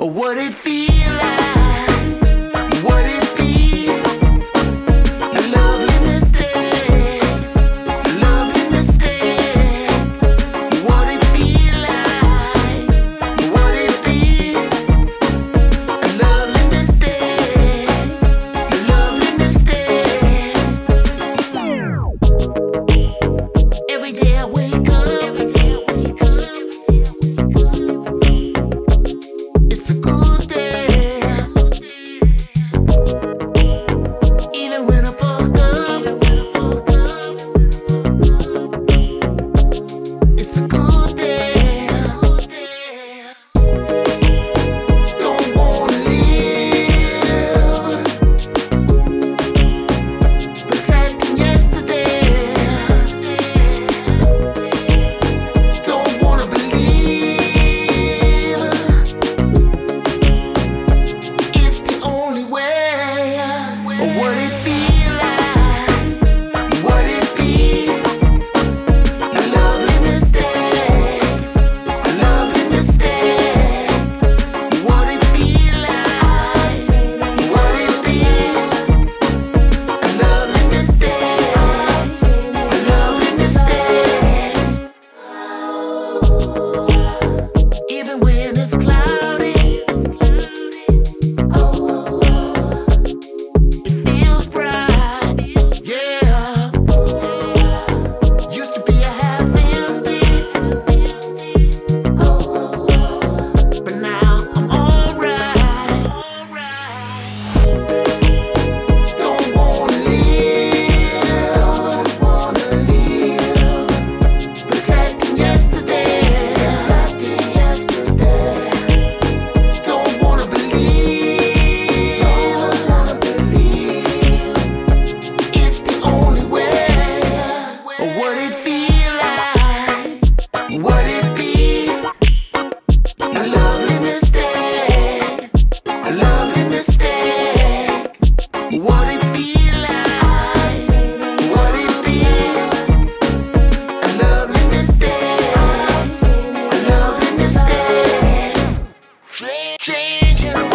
Or would it feel like, would it be a lovely mistake, a lovely mistake? Would it feel like, would it be a lovely mistake, a lovely mistake? Every day I wake up, it's a good day. Even when I fuck up, it's a good day. Don't wanna live protecting yesterday. Don't wanna believe it's the only way. Or would it feel like, would it be a lovely mistake, a lovely mistake? Would it feel like, would it be a lovely mistake, a lovely mistake? Even when it's cloudy, it feels bright, yeah. Used to be a half empty, but now I'm alright. Don't wanna live protecting yesterday. Don't wanna believe it's the only way. Or would it feel like, would it be a lovely mistake, a lovely mistake? Would it feel like, would it be a lovely mistake, a lovely mistake? Changing